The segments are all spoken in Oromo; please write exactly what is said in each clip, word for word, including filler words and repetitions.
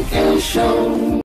Show.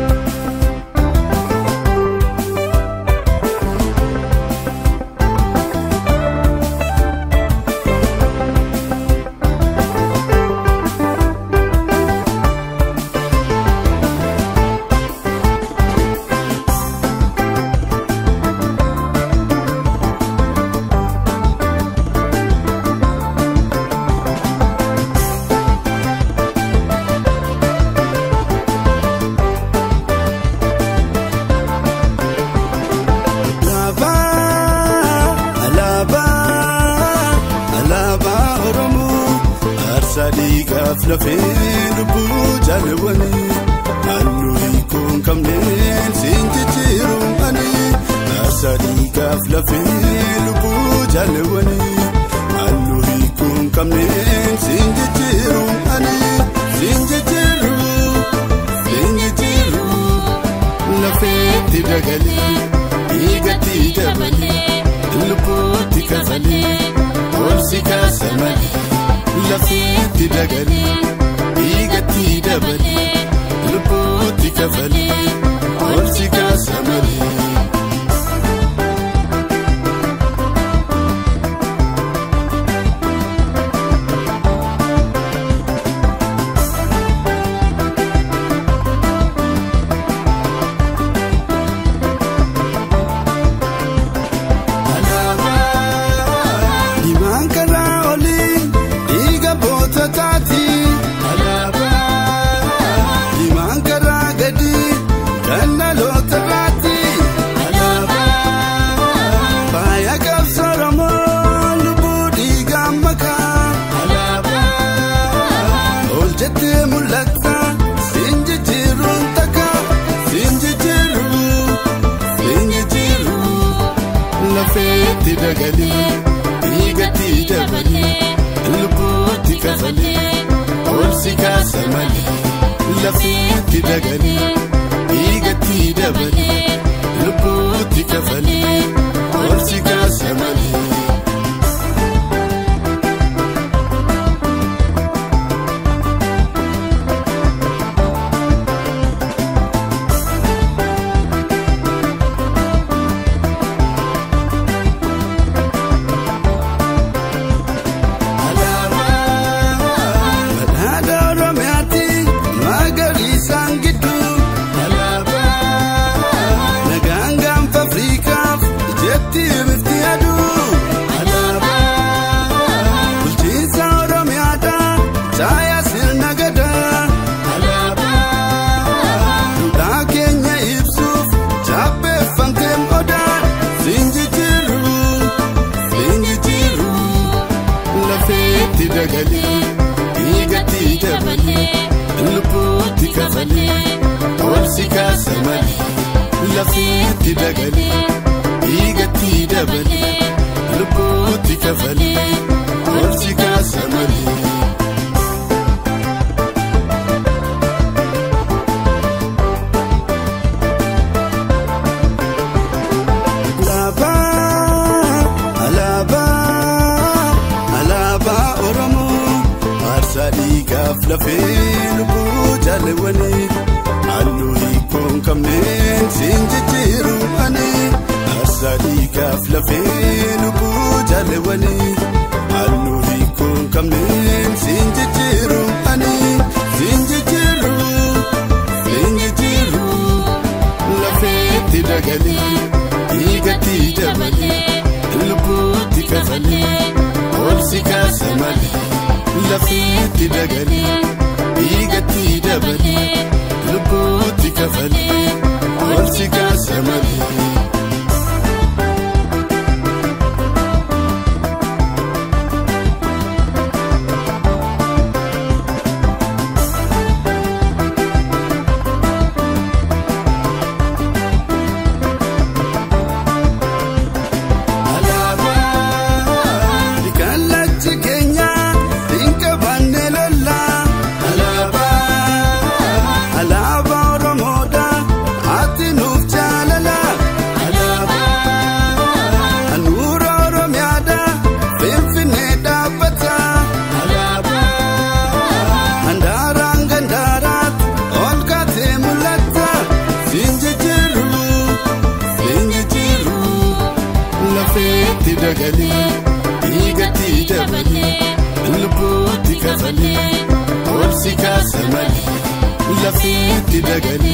Lafeen lubbuu jaalawanii halluu hiikuun qabneen siin jijjiiruun ani aarsaa dhiigaaf lafeen lubbuu jaalawanii halluu hiikuun qabneen siin jijjiiruun ani siin jijjiiruu siin jijjiiruu lafeetti dagalee dhiigatti dabalee lubbuutti kafalee olsi kaasa malee. Lafeetti dagalee dhiigatti dabalee lubbuutti kafalee olsi kaasa malee. Lafeetti dagalee dhiigatti dabalee lubbuutti kafalee olsi kaasa malee. Lafeetti dagalee dhiigatti dabalee lubbuutti kafalee olsi kaasa malee. Dagalee dhiigatti dabalee lubbuutti kafalee olsi kaasa malee. Lafeetti dagalee dhiigatti dabalee lubbuutti kafalee olsi kaasa malee. Dhiigaaf lafee lubbuu jaalawanii halluu hiikuun qabneen siin jijjiiruu ani aarsaa dhiigaaf lafee lubbuu jaalawanii halluu hiikuun qabneen siin jijjiiruu ani siin jijjiiruu siin jijjiiruu lafeetti dagalee dhiigatti dabalee lubbuutti kafalee olsi kaasa malee. Lafeetti dagalee dhiigatti dabalee lubbuutti kafalee olsi kaasa malee. dagalee dhiigatti dabalee lubbuutti kafalee ol si kaasa malee lafiitti dagalee.